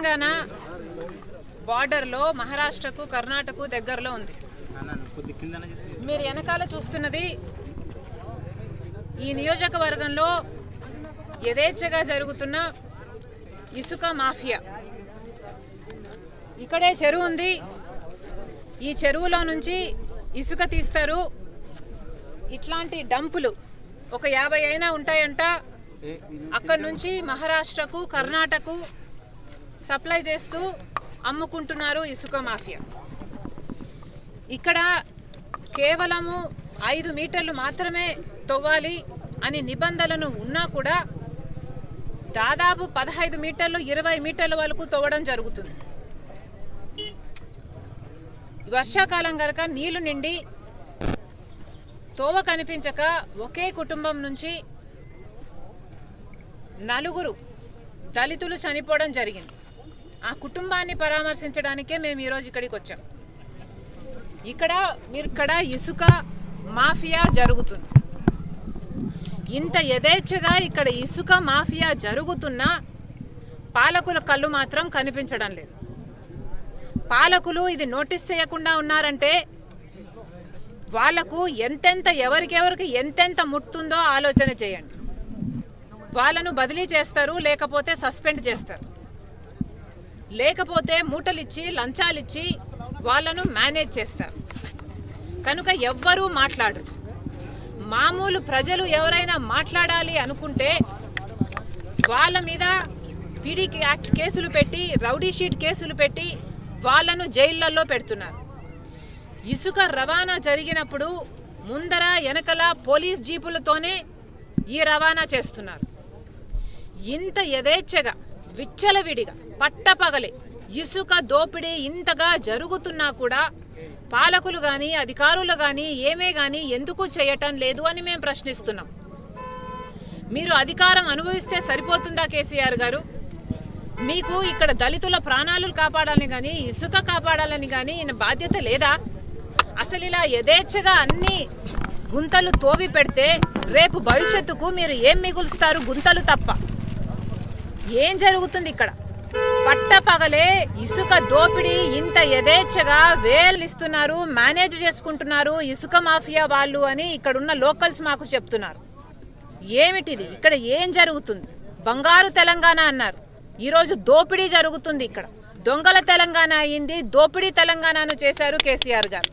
Telangana border లో మహారాష్ట్రకు కర్ణాటకకు దగ్గరలో ఉంది. మీరు వెనకాల చూస్తున్నది ఈ నియోజకవర్గంలో యథేచ్ఛగా జరుగుతున్న ఇసుక మాఫియా. ఇక్కడే చెరువు ఉంది. ఈ చెరువులో నుంచి ఇసుక తీస్తారు. ఇట్లాంటి డంపులు ఒక 50 అయినా ఉంటాయంట. అక్కడి నుంచి మహారాష్ట్రకు కర్ణాటకకు సప్లై చేస్తూ అమ్ముకుంటున్నారు ఇసుక మాఫియా. ఇక్కడ కేవలము 5 మీటర్లు మాత్రమే తవ్వాలి అని నిబంధనలు ఉన్నా కూడా దాదాపు 15 మీటర్లు 20 మీటర్ల వరకు తవ్వడం జరుగుతుంది. వర్షాకాలం కనుక నీళ్లు నిండి తోవ కనిపించక ఒకే కుటుంబం నుంచి 4 దళితులు చనిపోవడం జరిగింది. ఆ కుటుంబాన్ని పరామర్శించడానికే మేము ఈరోజు ఇక్కడికి వచ్చాం. ఇక్కడ ఇసుక మాఫియా జరుగుతుంది. ఇంత యథేచ్ఛగా ఇక్కడ ఇసుక మాఫియా జరుగుతున్నా పాలకుల కళ్ళు మాత్రం కనిపించడం లేదు. పాలకులు ఇది నోటీస్ చేయకుండా ఉన్నారంటే వాళ్లకు ఎవరికెవరికి ఎంతెంత ముట్టుందో ఆలోచన చేయండి. వాళ్ళను బదిలీ చేస్తారు, లేకపోతే సస్పెండ్ చేస్తారు, లేకపోతే మూటలిచ్చి లంచాలిచ్చి వాళ్ళను మేనేజ్ చేస్తారు. కనుక ఎవ్వరూ మాట్లాడరు. మామూలు ప్రజలు ఎవరైనా మాట్లాడాలి అనుకుంటే వాళ్ళ మీద పీడీ యాక్ట్ కేసులు పెట్టి, రౌడీ షీట్ కేసులు పెట్టి వాళ్ళను జైళ్లలో పెడుతున్నారు. ఇసుక రవాణా జరిగినప్పుడు ముందర వెనకల పోలీస్ జీపులతోనే ఈ రవాణా చేస్తున్నారు. ఇంత యథేచ్ఛగా విచ్చలవిడిగా పట్టపగలే ఇసుక దోపిడీ ఇంతగా జరుగుతున్నా కూడా పాలకులు కానీ అధికారులు కానీ ఏమే కానీ ఎందుకు చేయటం లేదు అని మేము ప్రశ్నిస్తున్నాం. మీరు అధికారం అనుభవిస్తే సరిపోతుందా కేసీఆర్ గారు? మీకు ఇక్కడ దళితుల ప్రాణాలు కాపాడాలని కానీ ఇసుక కాపాడాలని కానీ ఈయన బాధ్యత లేదా? అసలు ఇలా యథేచ్ఛగా అన్ని గుంతలు తోవి పెడితే రేపు భవిష్యత్తుకు మీరు ఏం మిగులుస్తారు? గుంతలు తప్ప. ఏం జరుగుతుంది ఇక్కడ? పట్టపగలే ఇసుక దోపిడీ ఇంత యథేచ్ఛగా వేలు ఇస్తున్నారు, మేనేజ్ చేసుకుంటున్నారు ఇసుక మాఫియా వాళ్ళు అని ఇక్కడున్న లోకల్స్ మాకు చెప్తున్నారు. ఏమిటిది? ఇక్కడ ఏం జరుగుతుంది? బంగారు తెలంగాణ అన్నారు, ఈరోజు దోపిడీ జరుగుతుంది. ఇక్కడ దొంగల తెలంగాణ అయింది, దోపిడీ తెలంగాణను చేశారు కేసీఆర్ గారు.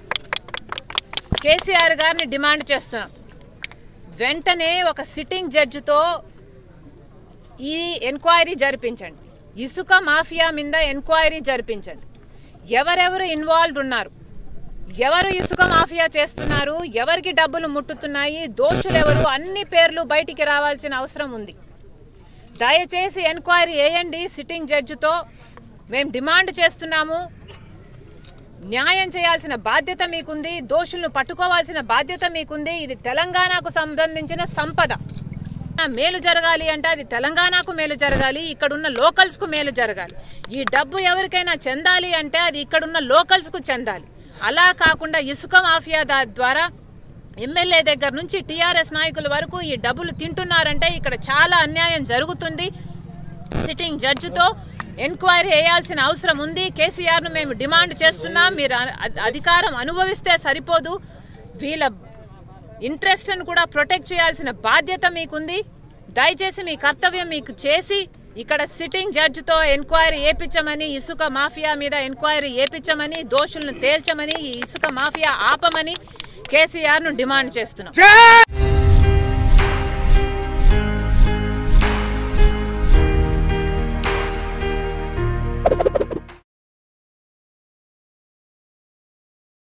కేసీఆర్ గారిని డిమాండ్ చేస్తున్నాం, వెంటనే ఒక సిట్టింగ్ జడ్జితో ఈ ఎంక్వైరీ జరిపించండి. ఇసుక మాఫియా మీద ఎంక్వైరీ జరిపించండి. ఎవరెవరు ఇన్వాల్వ్డ్ ఉన్నారు, ఎవరు ఇసుక మాఫియా చేస్తున్నారు, ఎవరికి డబ్బులు ముట్టుతున్నాయి, దోషులు ఎవరు, అన్ని పేర్లు బయటికి రావాల్సిన అవసరం ఉంది. దయచేసి ఎంక్వైరీ వేయండి సిట్టింగ్ జడ్జితో. మేము డిమాండ్ చేస్తున్నాము. న్యాయం చేయాల్సిన బాధ్యత మీకుంది, దోషులను పట్టుకోవాల్సిన బాధ్యత మీకుంది. ఇది తెలంగాణకు సంబంధించిన సంపద. మేలు జరగాలి అంటే అది తెలంగాణకు మేలు జరగాలి, ఇక్కడున్న లోకల్స్కు మేలు జరగాలి. ఈ డబ్బు ఎవరికైనా చెందాలి అంటే అది ఇక్కడున్న లోకల్స్కు చెందాలి. అలా కాకుండా ఇసుక మాఫియా ద్వారా ఎమ్మెల్యే దగ్గర నుంచి టీఆర్ఎస్ నాయకుల వరకు ఈ డబ్బులు తింటున్నారంటే ఇక్కడ చాలా అన్యాయం జరుగుతుంది. సిట్టింగ్ జడ్జితో ఎంక్వైరీ వేయాల్సిన అవసరం ఉంది. కేసీఆర్ను మేము డిమాండ్ చేస్తున్నాం. మీరు అధికారం అనుభవిస్తే సరిపోదు, వీళ్ళ ఇంట్రెస్ట్ను కూడా ప్రొటెక్ట్ చేయాల్సిన బాధ్యత మీకుంది. దయచేసి మీ కర్తవ్యం మీకు చేసి ఇక్కడ సిట్టింగ్ జడ్జితో ఎంక్వైరీ చేయించమని, ఇసుక మాఫియా మీద ఎంక్వైరీ చేయించమని, దోషులను తేల్చమని, ఈ ఇసుక మాఫియా ఆపమని కేసీఆర్ను డిమాండ్ చేస్తున్నాం.